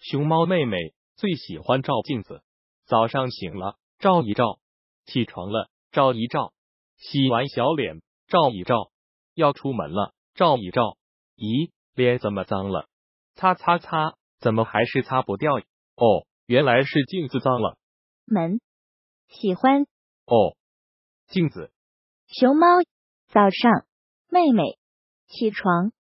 熊猫妹妹最喜欢照镜子，早上醒了照一照，起床了照一照，洗完小脸照一照，要出门了照一照。咦，脸怎么脏了？擦擦擦，怎么还是擦不掉？哦，原来是镜子脏了。 门，喜欢。 哦，镜子。 熊猫，早上，妹妹，起床。